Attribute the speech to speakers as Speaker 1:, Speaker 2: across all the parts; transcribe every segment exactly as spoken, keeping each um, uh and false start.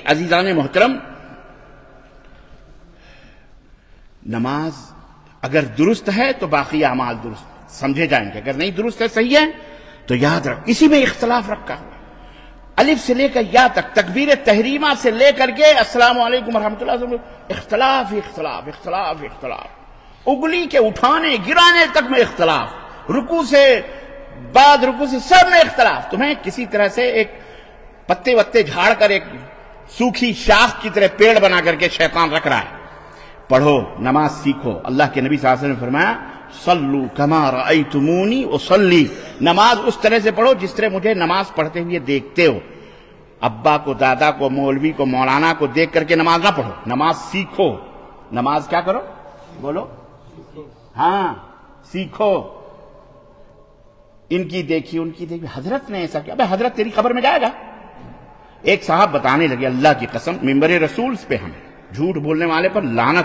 Speaker 1: عزیزان محترم، نماز اگر درست ہے تو باقی اعمال درست سمجھے جائیں گے، اگر نہیں درست ہے صحیح ہے تو یاد رکھ اسی میں اختلاف رکھا ہوا الف سے لے کر یا تک، تکبیر تحریمہ سے لے کر کے السلام علیکم ورحمۃ اللہ وبرکاتہ، اختلاف اختلاف اختلاف اختلاف، اگلی کے اٹھانے گرانے تک میں اختلاف، رکوع سے بعد رکوع سے سب میں اختلاف۔ تمہیں کسی طرح سے ایک پتے وتے جھاڑ کر ایک سوکھی شاخ کی طرح پیڑ بنا کر کے شیطان رکھ رہا ہے۔ پڑھو، نماز سیکھو۔ اللہ کے نبی صلی اللہ علیہ وسلم نے فرمایا صلو کما رأیتمونی اصلی، نماز اس طرح سے پڑھو جس طرح مجھے نماز پڑھتے ہوئے دیکھتے ہو۔ ابا کو، دادا کو، مولوی کو، مولانا کو دیکھ کر کے نماز نہ پڑھو، نماز سیکھو۔ نماز کیا کرو؟ بولو، ہاں سیکھو۔ ان کی دیکھی ان کی دیکھی، حضرت نے ایسا کیا، بھائی حضرت تیری خبر میں جائے گا؟ ایک صاحب بتانے لگے، اللہ کی قسم ممبر رسول پہ ہم جھوٹ بولنے والے پر لعنت۔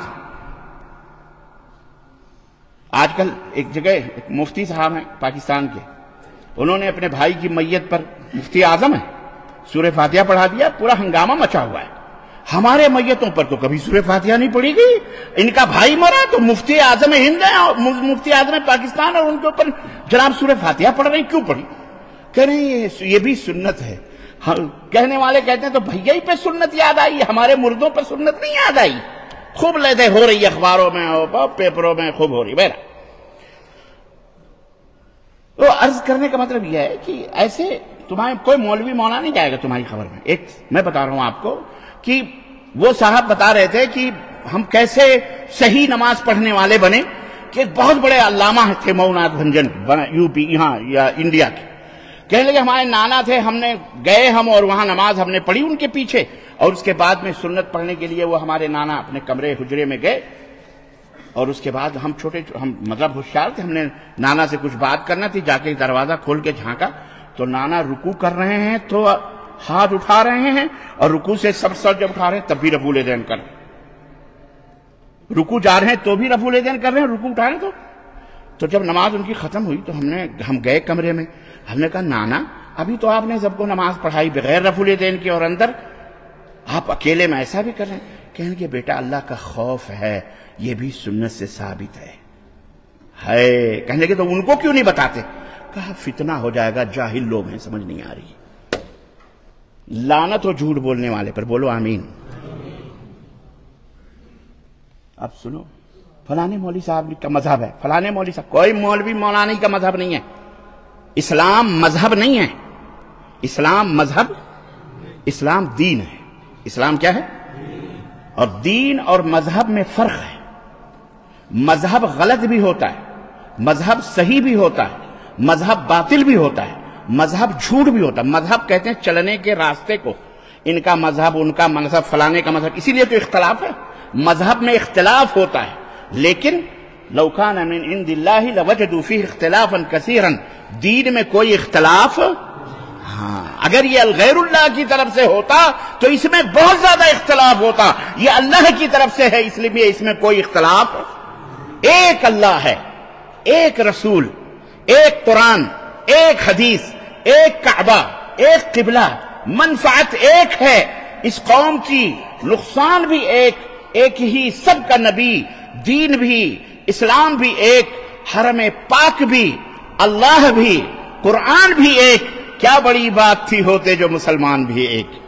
Speaker 1: آج کل ایک جگہ ایک مفتی صاحب ہیں پاکستان کے، انہوں نے اپنے بھائی کی میت پر، مفتی اعظم ہے، سورہ فاتحہ پڑھا دیا، پورا ہنگامہ مچا ہوا ہے۔ ہمارے میتوں پر تو کبھی سورہ فاتحہ نہیں پڑھی گئی، ان کا بھائی مرا تو مفتی اعظم ہند ہے اور مفتی اعظم پاکستان، اور ان کے اوپر جناب سورہ فاتحہ پڑھ رہے ہیں، کیوں پڑھی؟ کہہ رہے ہیں یہ بھی سنت ہے۔ کہنے والے کہتے ہیں تو بھیا ہی پہ سنت یاد آئی، ہمارے مردوں پہ سنت نہیں یاد آئی۔ خوب لہدے ہو رہی اخباروں میں اور پیپروں میں خوب ہو رہی۔ بہرحال تو عرض کرنے کا مطلب یہ ہے کہ ایسے تمہارے کوئی مولوی مولانا نہیں جائے گا تمہاری خبر میں۔ ایک میں بتا رہا ہوں آپ کو کہ وہ صاحب بتا رہے تھے کہ ہم کیسے صحیح نماز پڑھنے والے بنے، کہ بہت بڑے علامہ تھے مونات بھنجن یو پی یہاں یا انڈیا کے، کہنے لگے ہمارے نانا تھے، ہم نے گئے ہم اور وہاں نماز ہم نے پڑھی ان کے پیچھے، اور اس کے بعد میں سنت پڑھنے کے لیے وہ ہمارے نانا اپنے کمرے حجرے میں گئے، اور اس کے بعد ہم چھوٹے ہم مطلب ہوشیار تھے، ہم نے نانا سے کچھ بات کرنا تھی، جا کے دروازہ کھول کے جھانکا تو نانا رکوع کر رہے ہیں تو ہاتھ اٹھا رہے ہیں، اور رکوع سے سب سر جب اٹھا رہے ہیں تب بھی رفع الیدین کر رہے ہیں، رکوع جا رہے ہیں تو بھی رفع الیدین کر رہے ہیں، رکوع اٹھا رہے ہیں تو تو جب نماز ان کی ختم ہوئی تو ہم نے ہم گئے کمرے میں، ہم نے کہا نانا ابھی تو آپ نے سب کو نماز پڑھائی بغیر رفع الیدین کے، اور اندر آپ اکیلے میں ایسا بھی کر رہے ہیں؟ کہنے کہ بیٹا اللہ کا خوف ہے، یہ بھی سنت سے ثابت ہے ہے کہنے لگے تو ان کو کیوں نہیں بتاتے؟ کہا فتنہ ہو جائے گا، جاہل لوگ ہیں، سمجھ نہیں آ رہی۔ لعنت ہو جھوٹ بولنے والے پر، بولو آمین۔ اب سنو، فلانے مولوی صاحب کا مذہب ہے، فلانے مولوی صاحب، کوئی مولوی مولانا کا مذہب نہیں ہے۔ اسلام مذہب نہیں ہے، اسلام مذہب، اسلام دین ہے۔ اسلام کیا ہے؟ اور دین اور مذہب میں فرق ہے۔ مذہب غلط بھی ہوتا ہے، مذہب صحیح بھی ہوتا ہے، مذہب باطل بھی ہوتا ہے، مذہب جھوٹ بھی ہوتا ہے۔ مذہب کہتے ہیں چلنے کے راستے کو، ان کا مذہب، ان کا مذہب، فلانے کا مذہب، اسی لیے تو اختلاف ہے۔ مذہب میں اختلاف ہوتا ہے، لیکن لو کان من عند اللہ لوجدوا فیہ اختلافا کثیرا، دین میں کوئی اختلاف، ہاں اگر یہ الغیر اللہ کی طرف سے ہوتا تو اس میں بہت زیادہ اختلاف ہوتا، یہ اللہ کی طرف سے ہے اس لیے اس میں کوئی اختلاف۔ ایک اللہ ہے، ایک رسول، ایک قرآن، ایک حدیث، ایک کعبہ، ایک قبلہ، منفعت ایک ہے اس قوم کی، نقصان بھی ایک، ایک ہی سب کا نبی، دین بھی، اسلام بھی ایک، حرم پاک بھی، اللہ بھی، قرآن بھی ایک، کیا بڑی بات تھی ہوتے جو مسلمان بھی ایک۔